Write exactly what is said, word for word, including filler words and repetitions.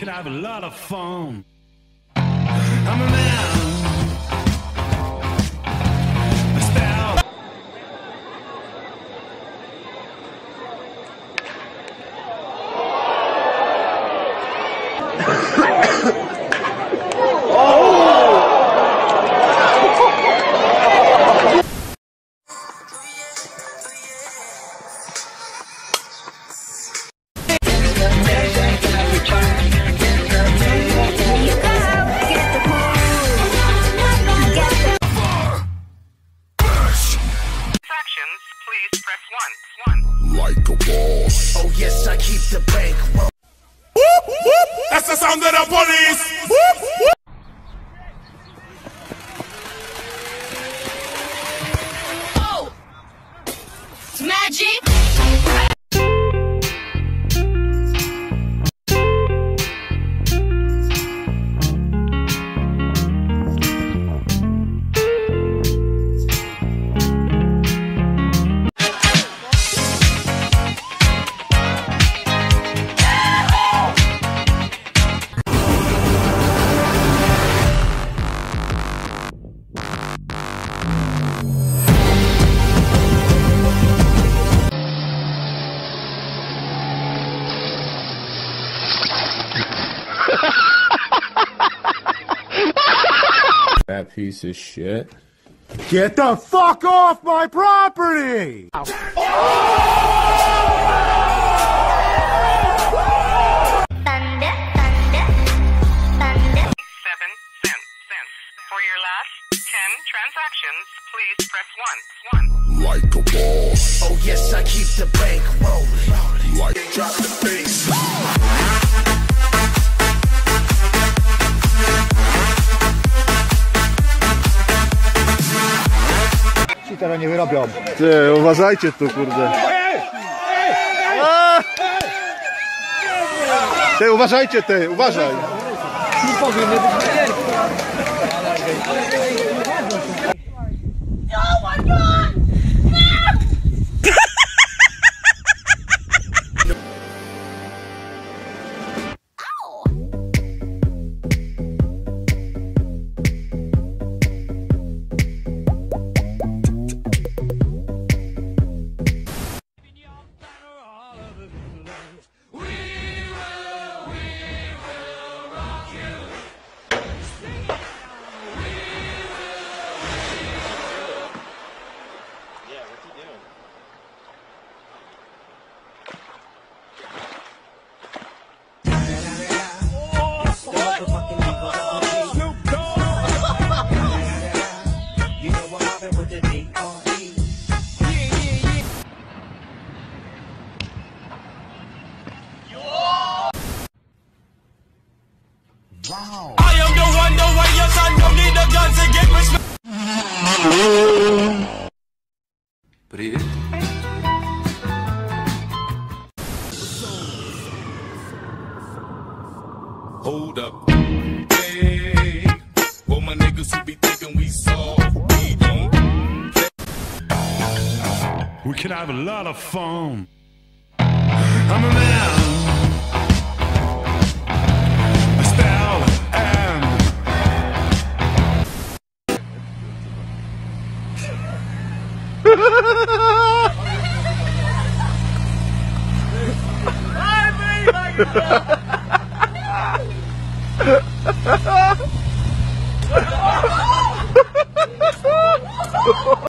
can have a lot of fun. I'm a man. A spell. Please press one. One. Like a boss. Oh yes, I keep the bank. Whoop, whoop. That's the sound of the police. Whoop, whoop. Oh, it's magic. That piece of shit. Get the fuck off my property! Thunder, thunder, thunder. Seven cents. Cents. For your last ten transactions, please press one. One. Like a boss. Oh yes, I keep the bank rolling. Like drop the bass. Teraz nie wyrobią. Ty, uważajcie tu, kurde. Ty, uważajcie, ty, uważaj. Nie powiem, nie być. Oh my God! Wow. I am the one, the way your son don't need a gun to get respect. Привет. Hold up. Hey, well, my niggas who be thinking we soft, we don't. We can have a lot of fun. I'm a man. A spell and Ha ha ha!